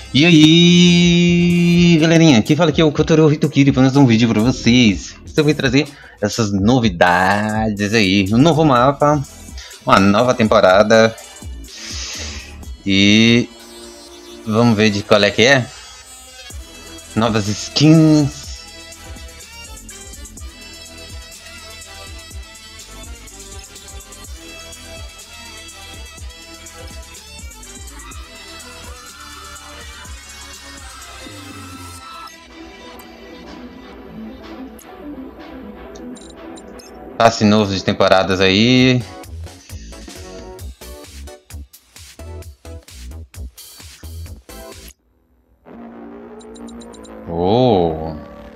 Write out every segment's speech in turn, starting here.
E aí, galerinha, quem fala aqui é o Kotaro Hitokiri para mais um vídeo para vocês. Eu vou trazer essas novidades aí, um novo mapa, uma nova temporada e vamos ver de qual é que é. Novas skins. Passe novo de temporadas aí. Oh.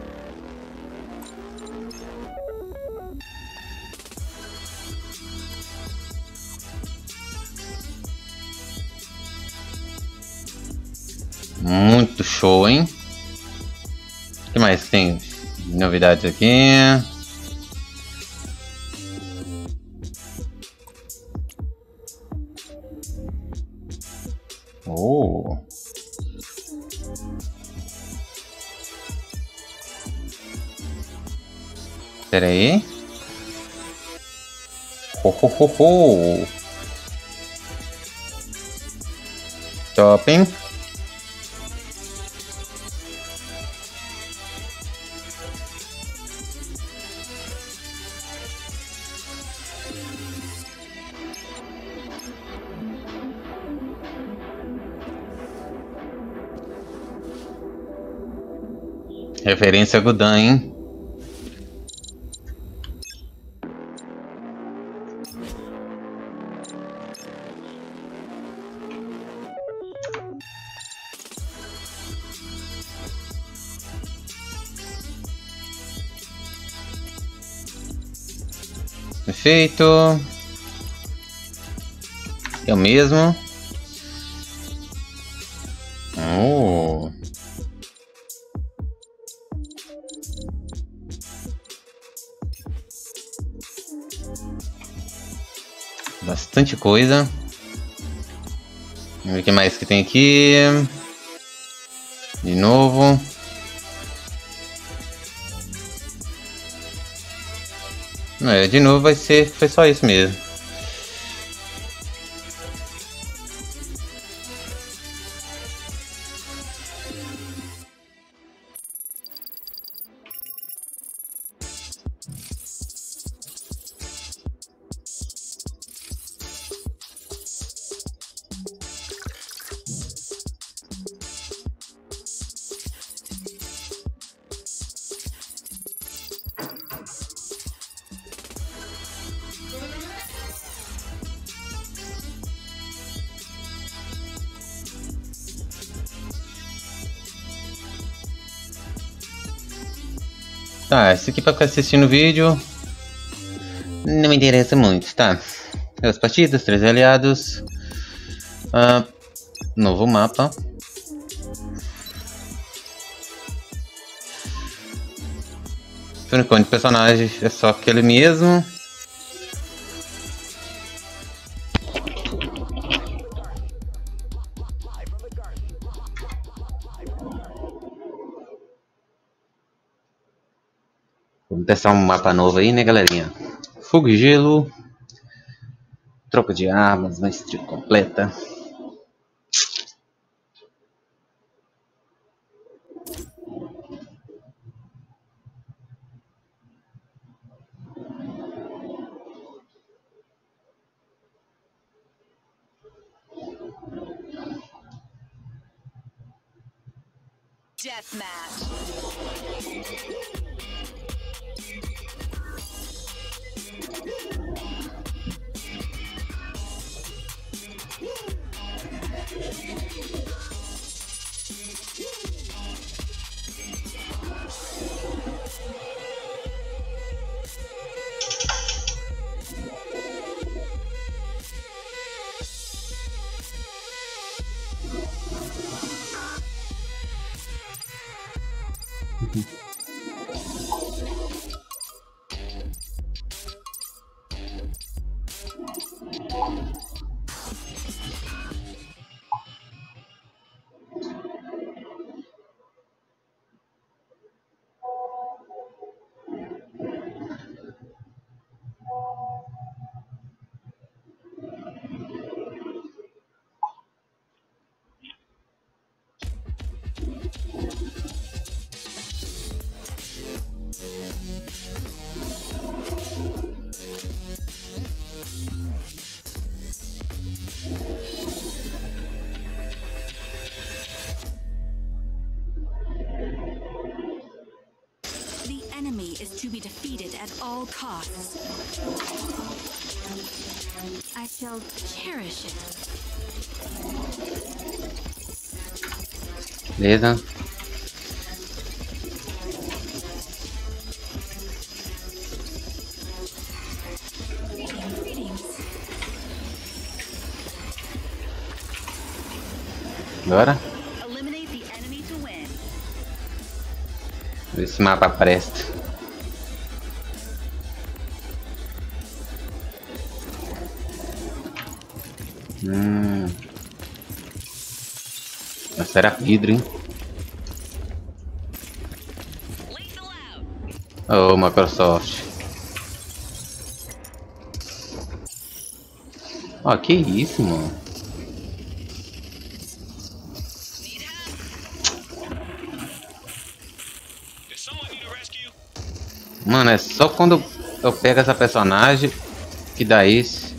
Muito show, hein? O que mais tem novidades aqui? Oh. Pera aí. Ho, ho, ho, ho. Shopping. Referência a Gudan, hein? Perfeito. Eu mesmo. Oh. Bastante coisa. Vamos ver o que mais que tem aqui. De novo. De novo foi só isso mesmo. Tá, esse aqui pra ficar assistindo o vídeo não me interessa muito, tá? 2 partidas, 3 aliados. Novo mapa. Por enquanto o personagem é só aquele mesmo. Vamos testar um mapa novo aí, né, galerinha? Fogo e gelo. Troca de armas, maestria completa. Deathmatch. defeated at all costs. I shall cherish it. Beleza. Agora? Esse mapa presta. Essa era vidro, hein? Oh, Microsoft. Ó, que isso, mano? Mano, é só quando eu pego essa personagem que dá isso.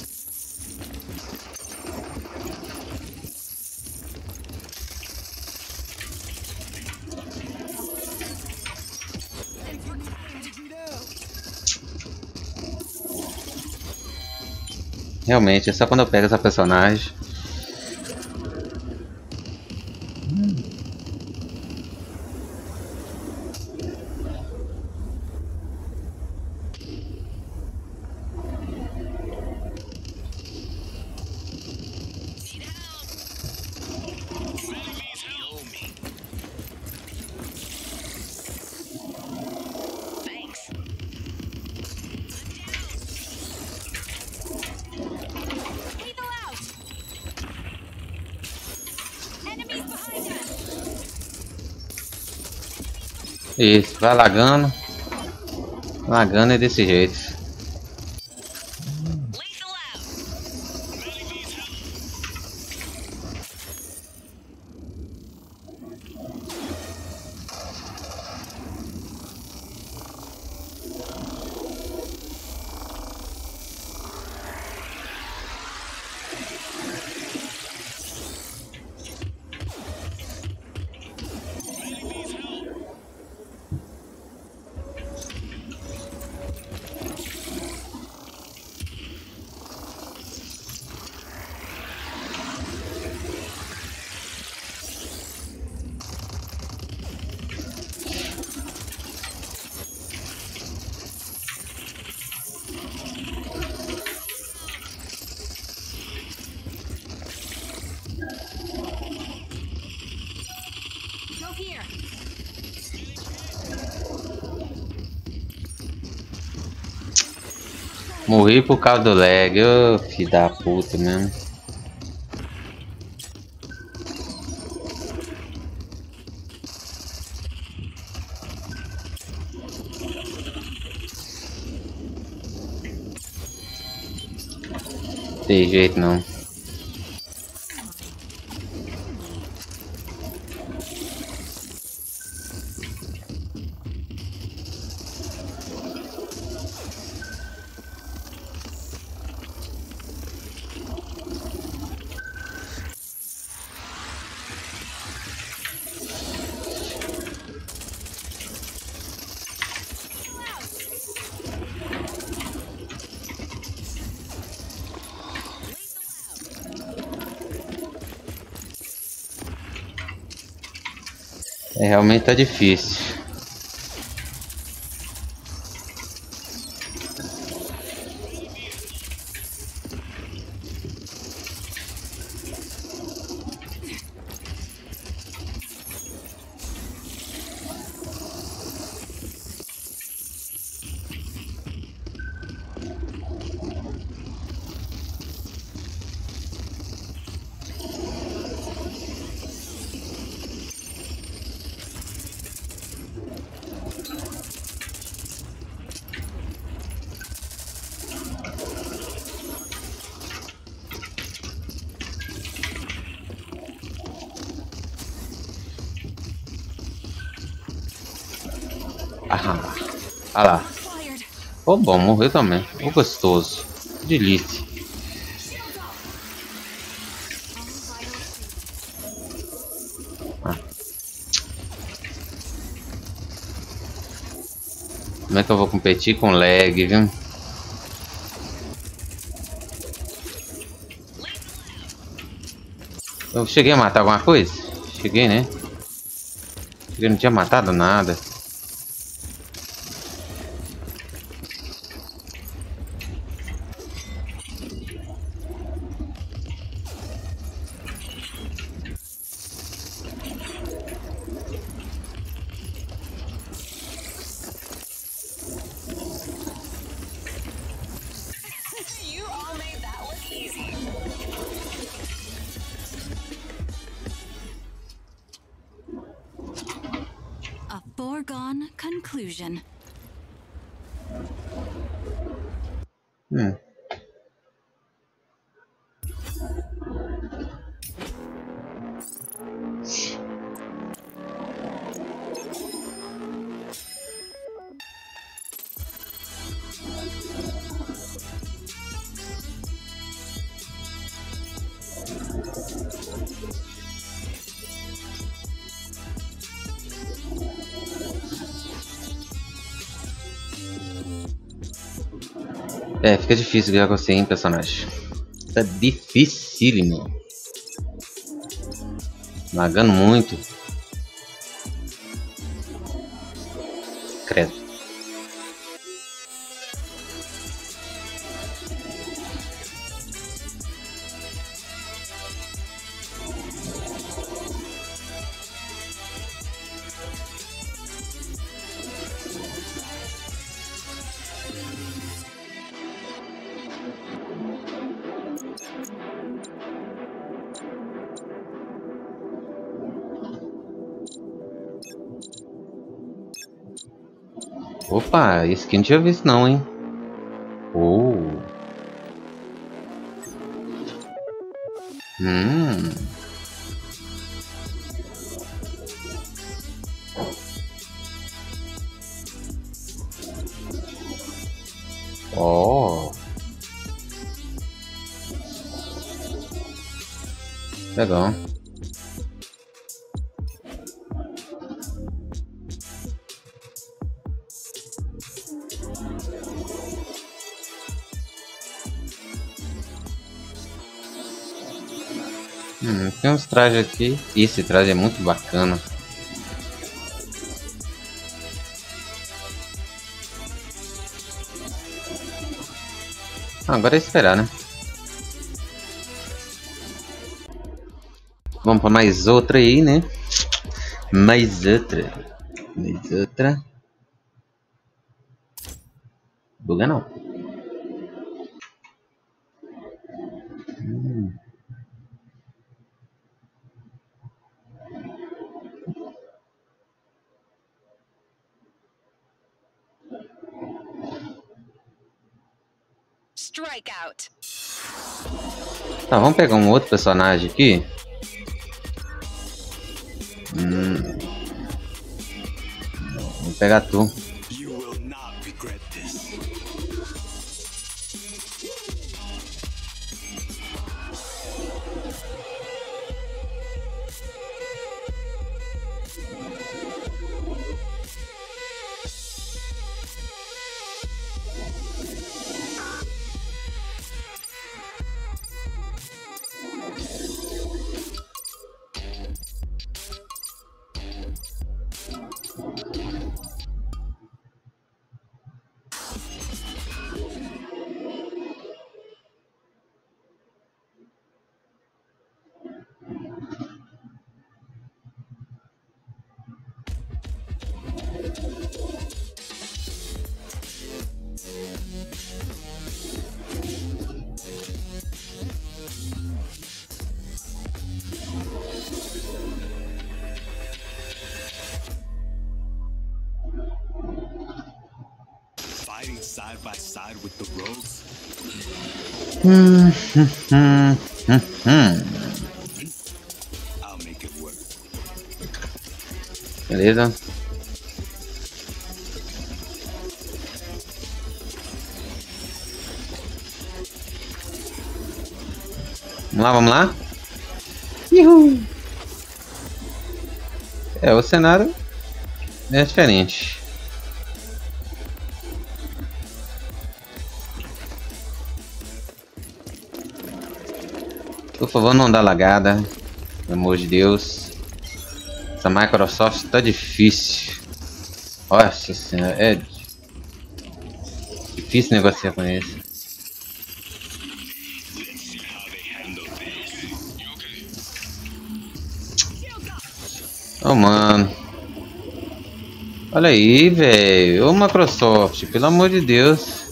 Realmente, é só quando eu pego essa personagem. Isso, vai lagando. Lagando é desse jeito. Morri por causa do lag, ô filho da puta mesmo. Tem jeito não. É, realmente tá difícil. Ah, ah lá. Ô bom, morreu também. Ô gostoso. Delícia. Como é que eu vou competir com lag, viu? Eu cheguei a matar alguma coisa? Cheguei, né? Eu não tinha matado nada. You all made that look easy. A foregone conclusion. É, fica difícil ganhar com você, hein, personagem. Tá dificílimo. Lagando muito. Credo. Opa, esse aqui não tinha visto não, hein? Oh. Oh. Legal. Tem uns trajes aqui. Esse traje é muito bacana. Agora é esperar, né? Vamos para mais outra aí, né? Mais outra. Mais outra. Buga não. Strikeout. Tá, vamos pegar um outro personagem aqui. Vou pegar tu. You will not regret this. Fighting side by side with the rogues. I'll make it work. Beleza. Vamos lá, vamos lá. Uhul. É, o cenário é diferente. Por favor, não dá lagada. Pelo amor de Deus. Essa Microsoft tá difícil. Nossa senhora, é difícil negociar com eles. Oh, mano. Olha aí, velho. Ô, Microsoft, pelo amor de Deus.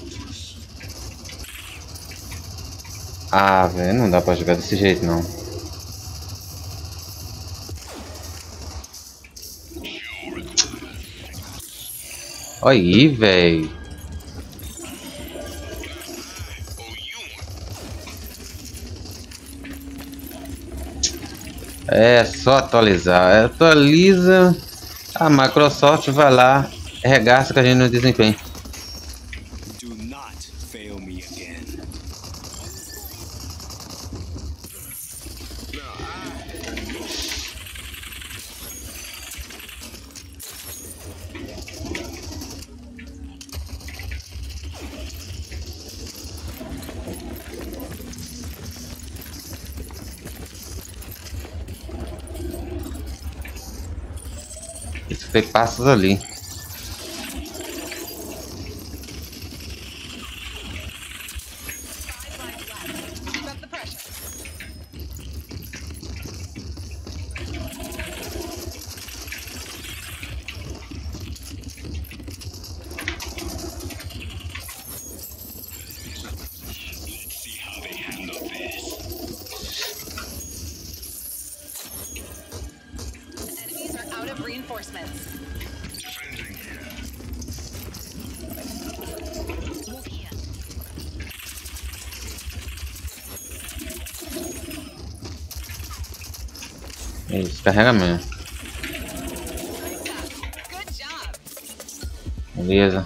Ah, velho, não dá pra jogar desse jeito, não. Olha aí, velho. É só atualizar. Atualiza. A Microsoft vai lá, regaça com a gente no desempenho. Do not fail me again. Isso foi passos ali. Keep up the pressure. Let's see how they handle this. Enemies are out of reinforcements. Move here. Isso, carrega mesmo. Good job. Beleza.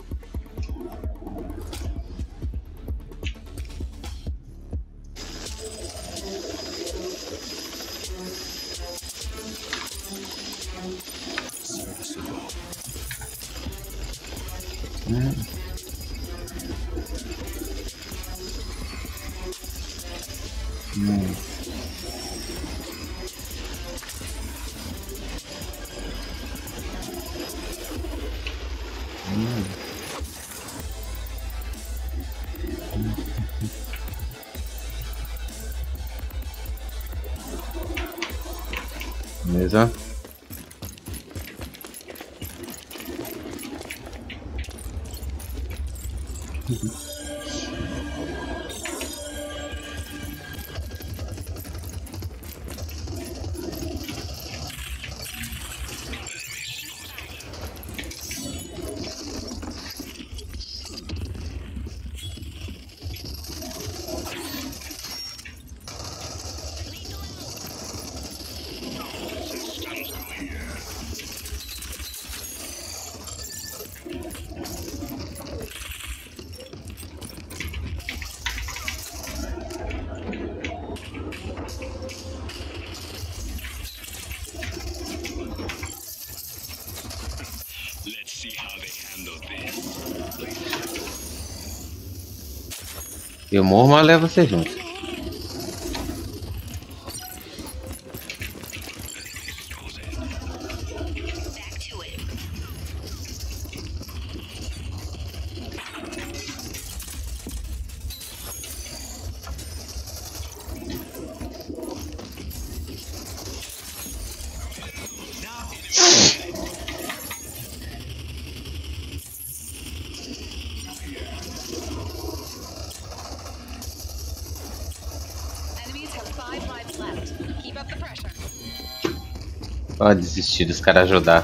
Beleza. Let's see how they handle this. Eu morro, mas levo você junto. Back to it. Enemies have 5 lives left. Keep up the pressure. Pode desistir dos caras ajudar.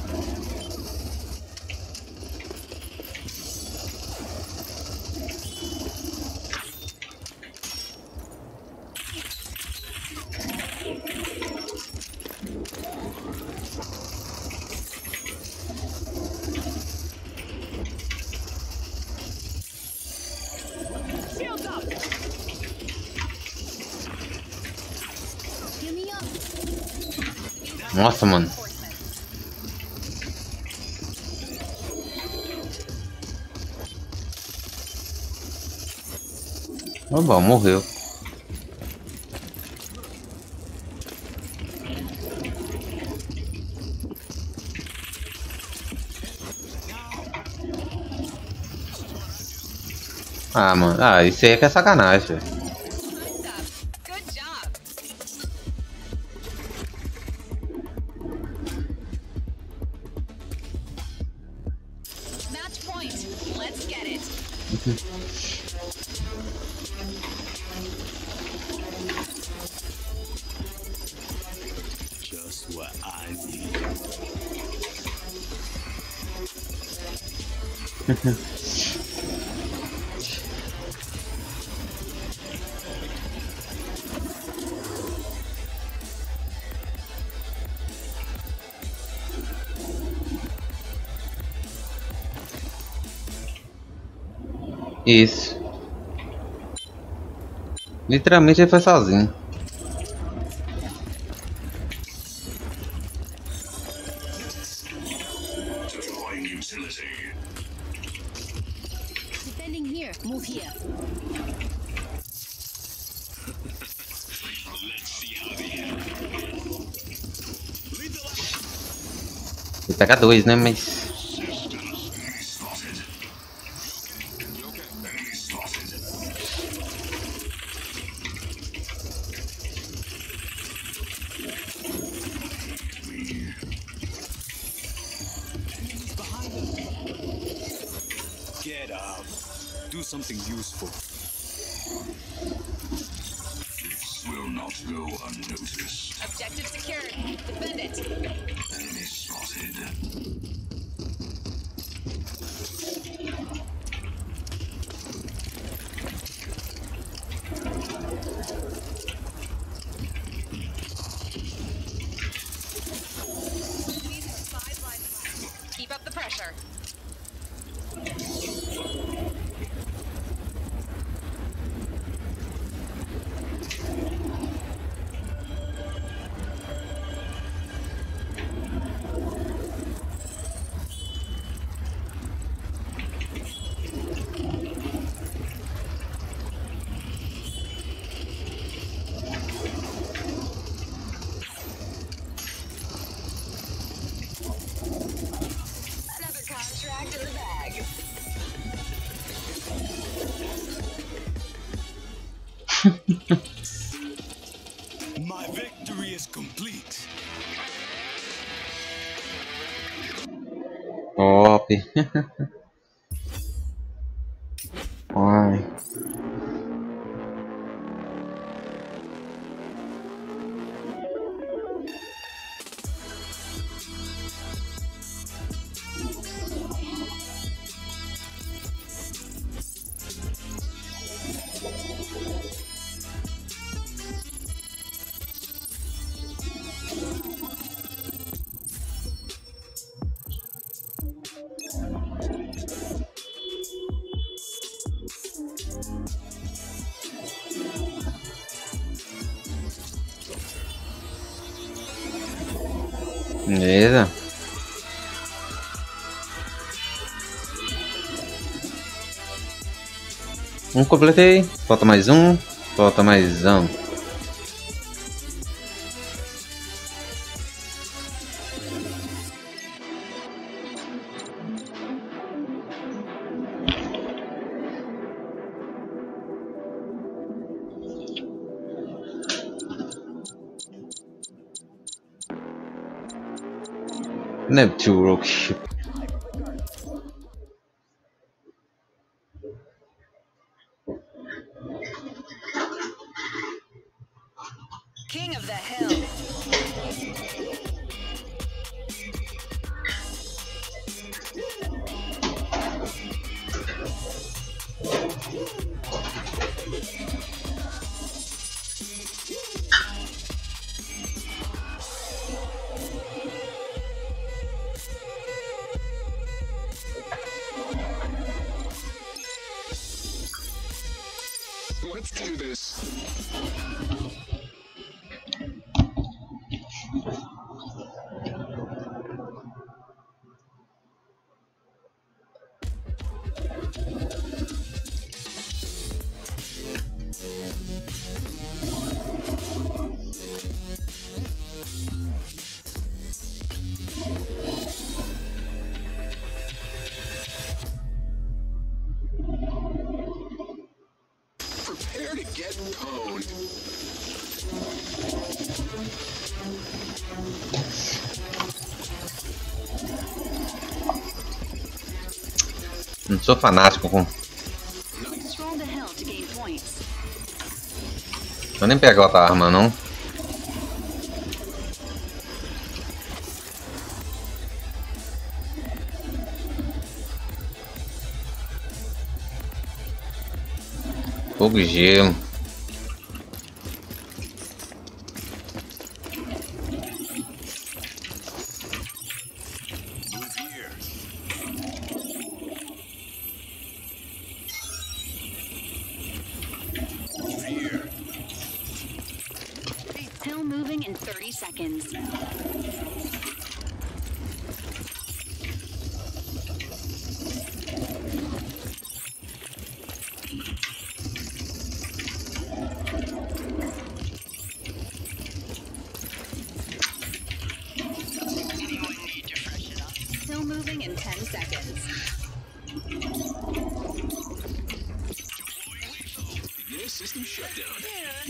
Shields up. Give me up. Nossa, mano. Tá bom, morreu. Ah, mano. Ah, isso aí é que é sacanagem, velho. Time's up. Good job. Match point. Let's get it. Just what I need. Isso. Literalmente ele foi sozinho. Deploying utility. Defending here. Move here. Let's see how they handle. Lead the line. Vou pegar dois, né? Mas. Enemy spotted. You okay? Enemy spotted. Enemies behind us. Get up. Do something useful. This will not go unnoticed. Objective secured. Defend it. Enemy spotted. Enemies have 5 lives left. Keep up the pressure. Another contract in the bag. My victory is complete. Top. Ai. Beleza. Completei. Falta mais um. Falta mais um. Neptune Rockship. King of the hill. Let's do this. Prepare to get pwned. Não sou fanático com... Stroll the hill to gain points. Eu nem pego outra arma, não. Fogo e gelo. Move here. Move here. Hill moving in 30 seconds. Hill moving in 10 seconds. Your system shut down.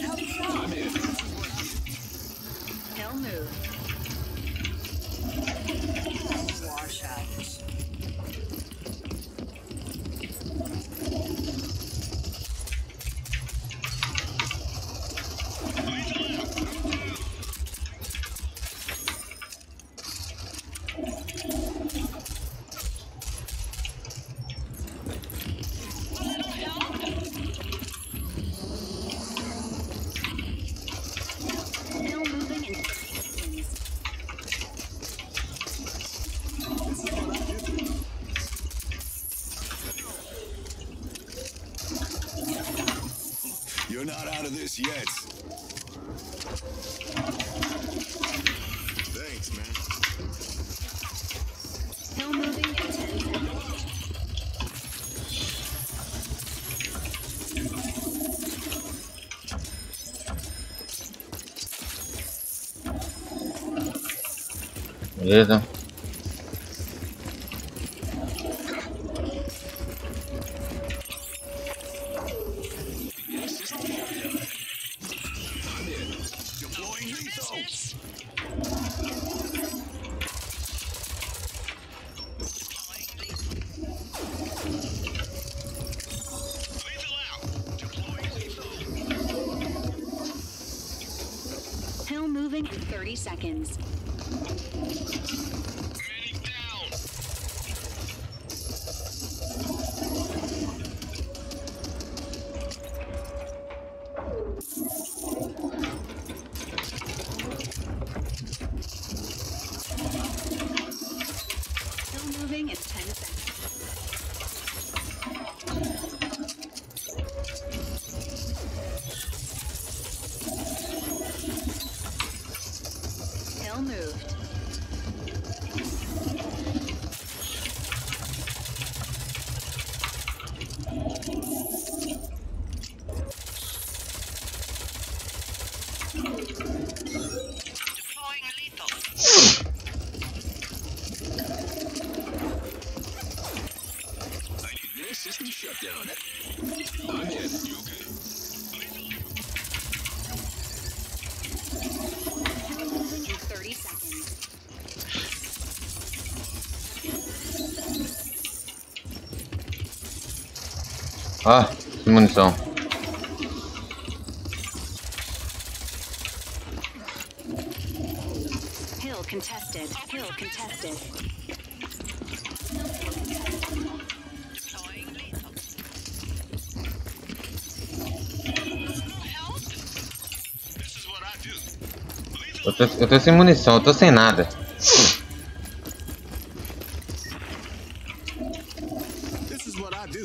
Hill moved. Wash out. Hill moving in 30 seconds. You're not out of this yet. Thanks, man. Hill moving in 10 seconds. Beleza. Your system shut down. I'm in. Deploying lethal. Lethal out. Deploying lethal. Hill moving in 30 seconds. Medic down. Hill moving in 10 seconds. Hill moved. Deploying lethal. I need your system shut down. I'm in. You okay? Hill moving in 30 seconds. Ah, sem munição. Hill contested. Hill contested. Deploying lethal. Help? This is what I do. Eu tô sem munição, eu tô sem nada. This is what I do.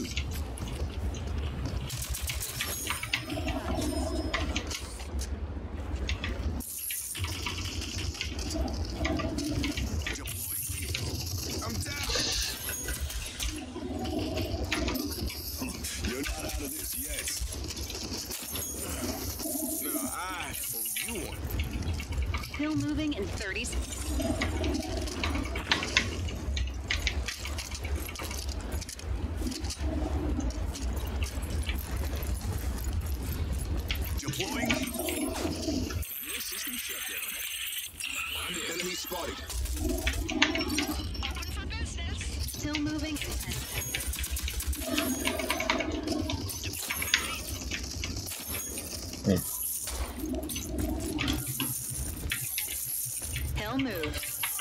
I'm down. You're not out of this yet. No, I owe you one. Hill moving in 30 seconds. Deploying. New system shutdown. Enemy spotted. Open for business. Still moving in 10 seconds. Hill moved.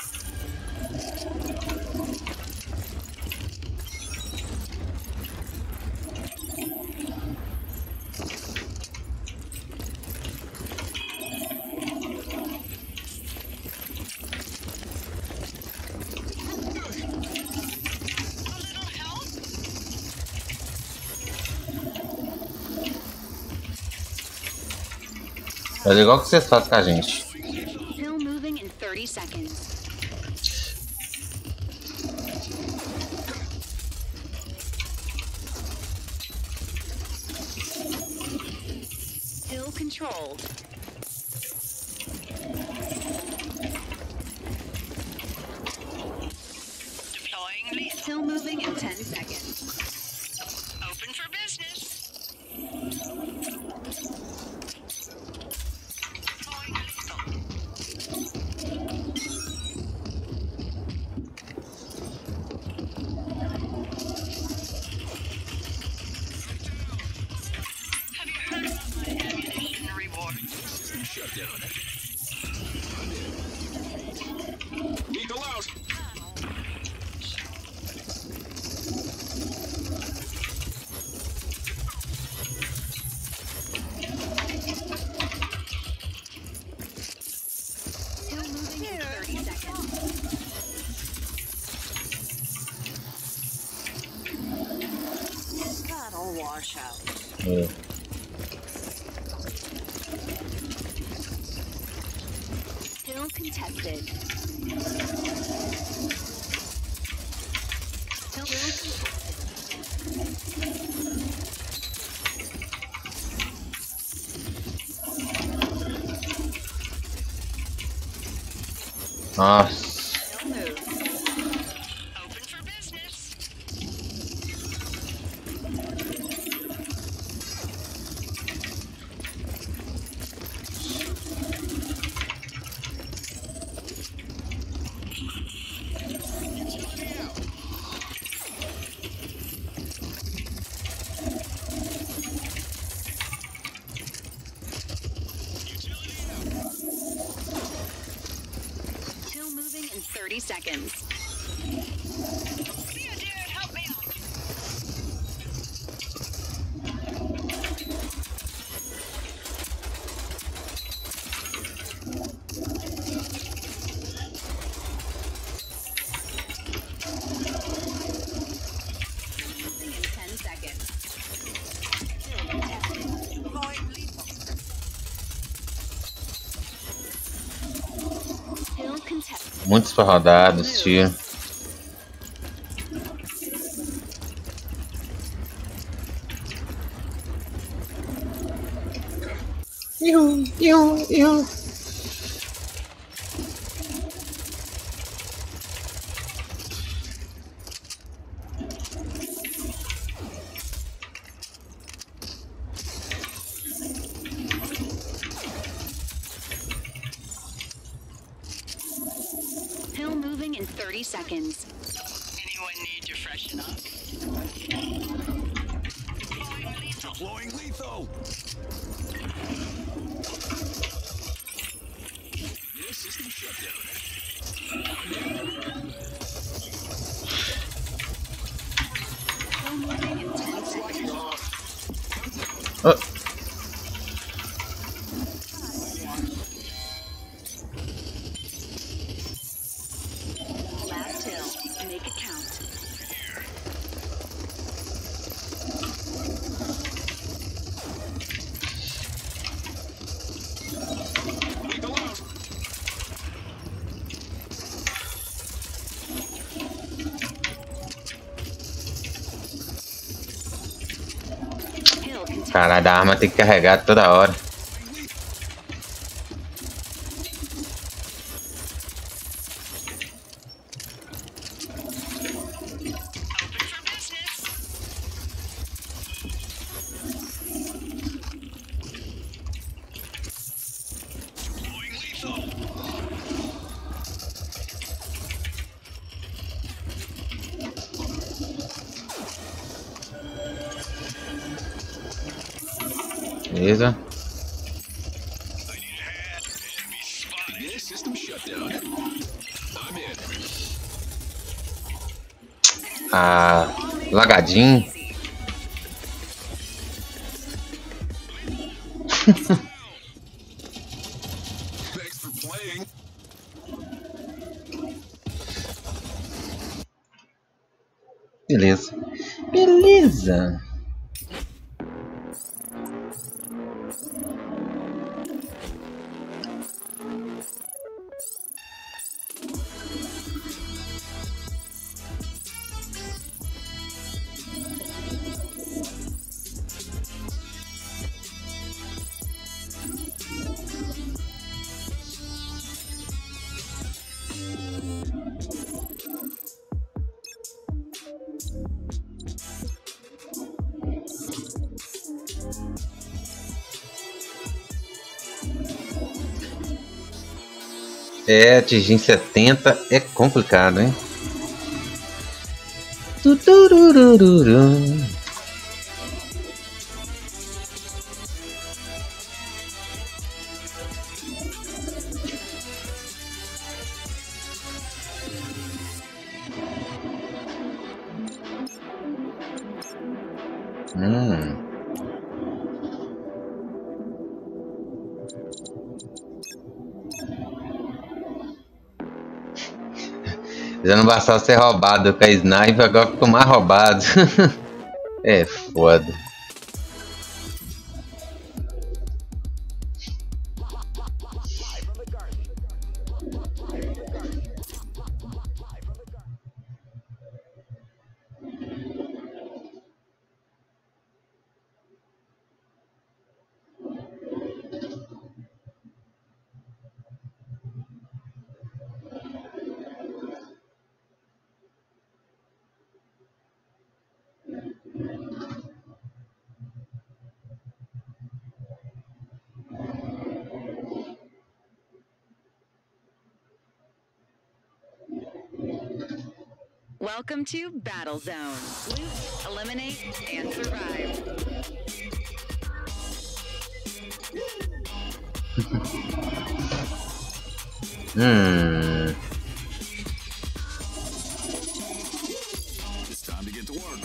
É igual que vocês fazem com a gente. Hill moving in 30 seconds. Hill controlled. Deploying lethal. Hill moving in 10 seconds. Open for business. Deploying lethal. Have you heard about my ammunition reward? System shutdown. I'm in. Lethal out. Hill moving in 30 seconds. That'll wash out. É. Hill contested. Hill contested. Nossa. Hill moved. Open for business. Hill moving in 30 seconds. Yeah, dude, help me out. Moving in 10 seconds. Hill contested. Deploying lethal. Hill contested. Muitos pra rodadas, tio. Hill moving in 30 seconds. Anyone need to freshen up? Deploying lethal. Deploying lethal. New system shutdown. Hill moving in 10 seconds. Ah, Last hill. Make it count. Lethal out. Hill contested. caralho, a arma tem que carregar toda hora. Open for business. Beleza. Begin system shutdown. I'm in. Ah, lagadinho. Thanks for playing. Beleza. Beleza. É, atingir em 70 é complicado, hein? Tuturururu. Já não bastava ser roubado com a sniper, agora ficou mais roubado. É foda. Welcome to Battle Zone. Loot, eliminate, and survive. It's time to get to work.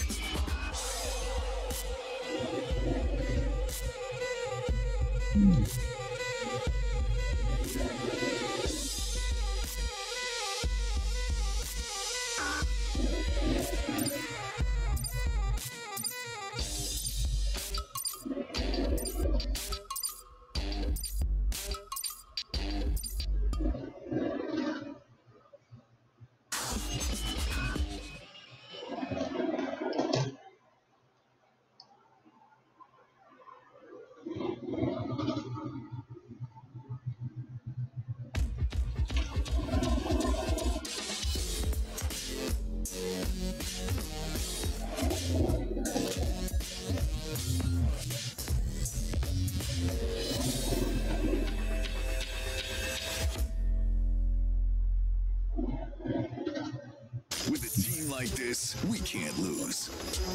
With a team like this, we can't lose.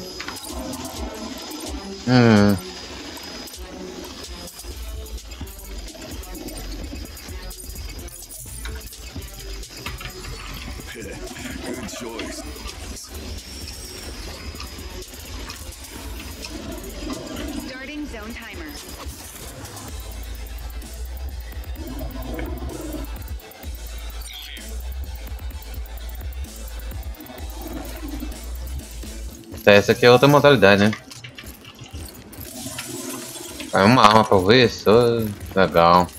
Good choice. Starting zone timer. Essa aqui é outra modalidade, né? É uma arma pra ver, só legal.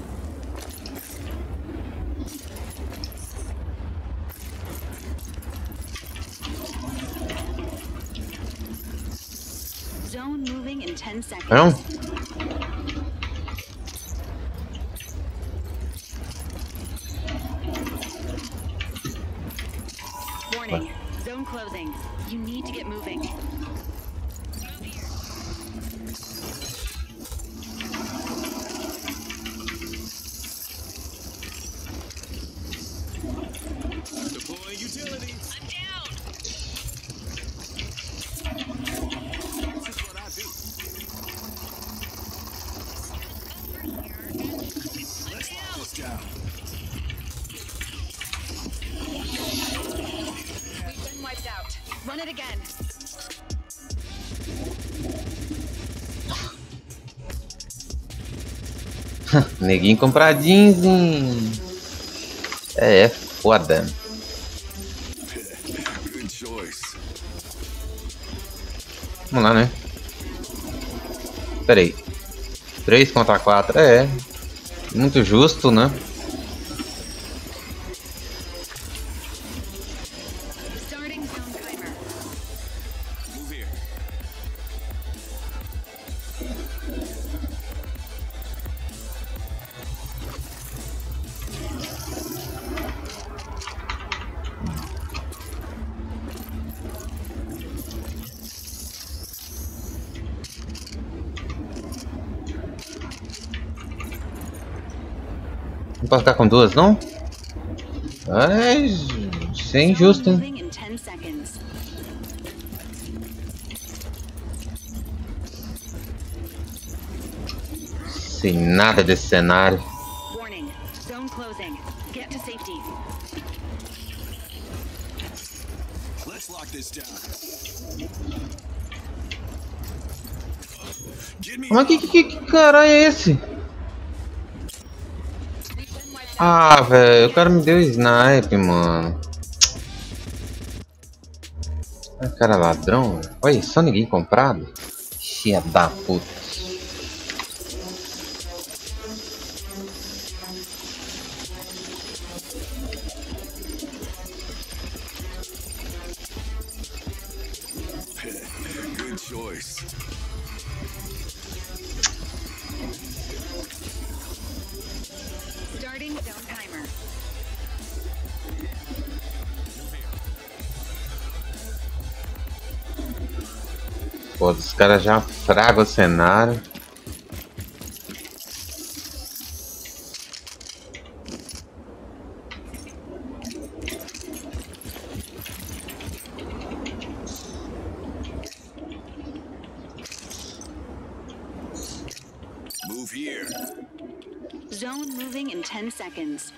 Zone moving in 10 seconds. Não? Warning. Zone closing. You need to get moving. Deploying utility. I'm down. This is what I do. Neguinho compradinho. É foda. Good choice. Vamos lá, né? Pera aí. 3 contra 4. É. Muito justo, né? Starting zone timer. Move here. Não posso ficar com duas, não? Ai, isso é Zone injusto, hein? moving in 10 seconds. Sem nada desse cenário. Warning. Zone closing. Get to safety. Let's lock this down. Get me Mas que caralho é esse? Ah, velho, o cara me deu snipe, mano. Ah, cara ladrão, velho. Olha, só ninguém comprado? Filha da puta. Good choice. Starting zone timer. Pô, os caras já fragam o cenário. Move here. Zone moving in 10 seconds.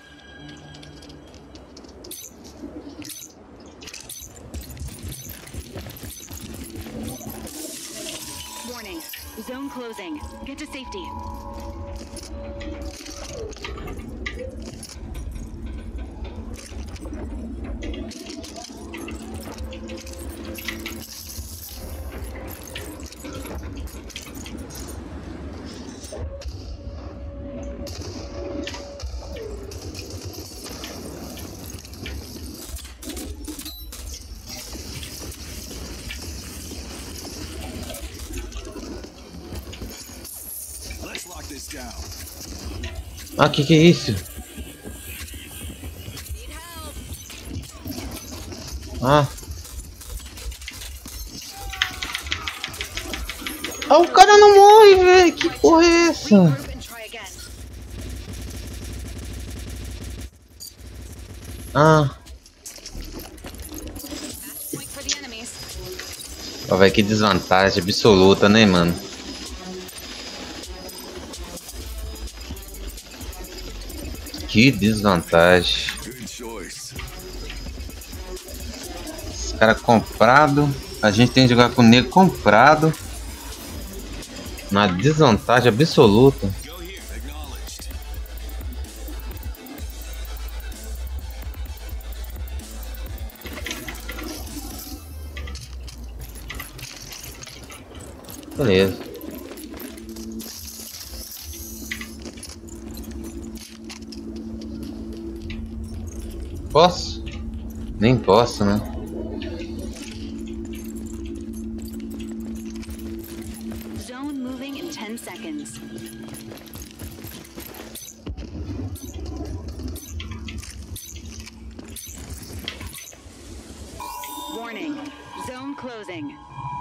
Warning. Zone closing. Get to safety. Let's lock this down. Ah, que é isso? Ah. Ah, o cara não morre, velho. Que porra é essa? Regroup and try again. Ah. Point for the enemies. Ó, velho, que desvantagem absoluta, né, mano? Que desvantagem. Good choice. Esse cara comprado. A gente tem que jogar com o nego comprado. Na desvantagem absoluta. Go here. Acknowledged. Beleza. Posso? Nem posso, né? Zone moving in 10 seconds. Warning. Zone closing.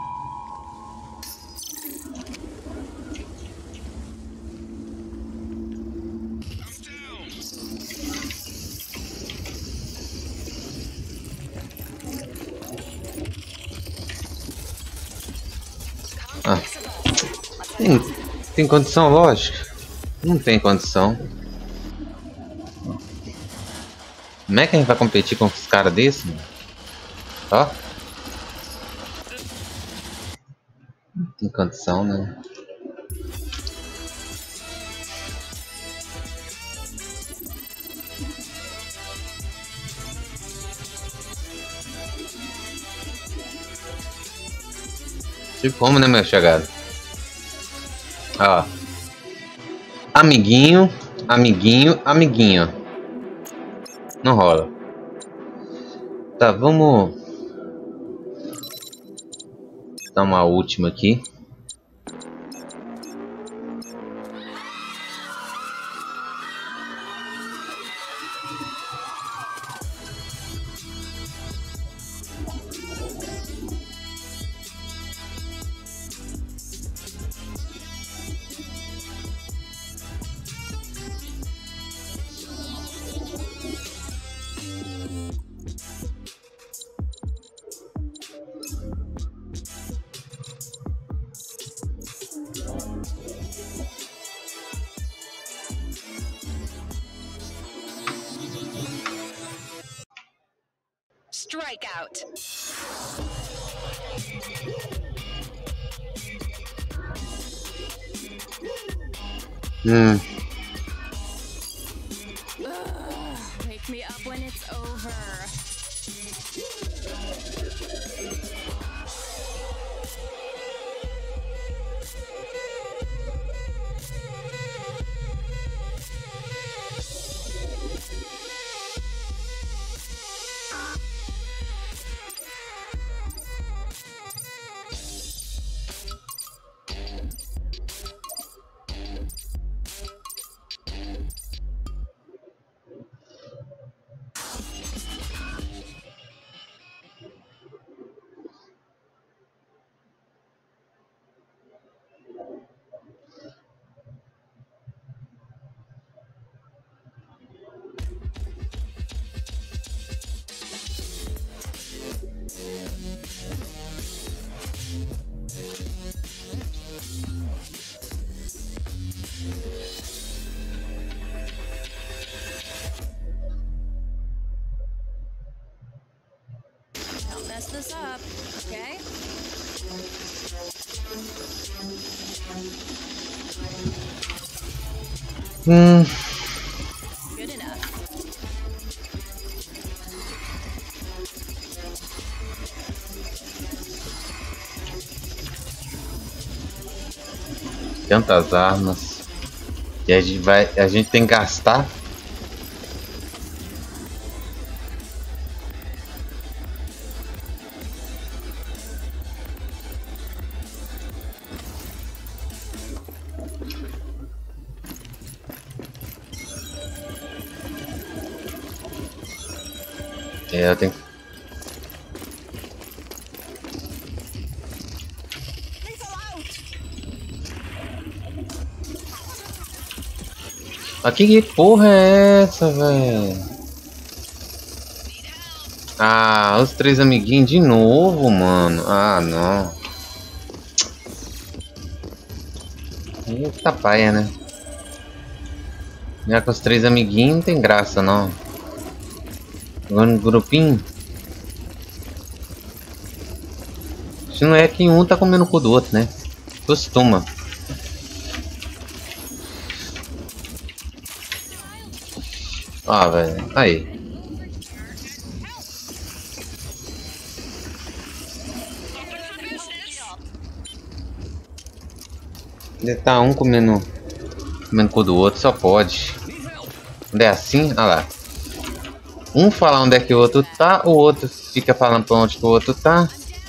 Ah. Tem condição, lógico. Não tem condição. Como é que a gente vai competir com os caras desses, mano? Ó. Não tem condição, né? Tipo como, né, meu chegado? Ó. Amiguinho, amiguinho, amiguinho. Não rola. Tá, vamos dar uma última aqui. Strikeout. Wake me up when it's over. Don't mess this up, okay? Good enough. Tantas armas. E a gente tem que gastar. Eu tenho. Aqui que porra é essa, velho? Ah, os três amiguinhos de novo, mano. Ah, não. Eita paia, né? Já com os três amiguinhos não tem graça, não. Agora no grupinho. Se não é que um tá comendo o cu do outro, né? Costuma. Ah, velho. Aí. Tá um comendo o cu do outro, só pode. Quando é assim, olha lá. Um fala onde é que o outro tá, o outro fica falando pra onde que o outro tá.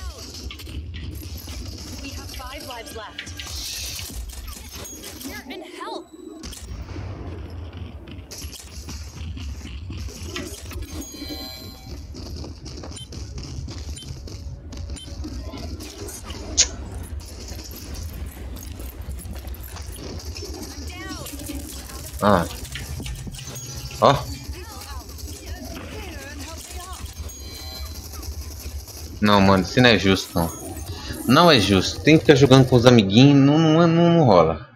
We have 5 lives left. You're in hell. Ah. Ó. Não, mano, isso não é justo, não. Não é justo. Tem que ficar jogando com os amiguinhos, não rola.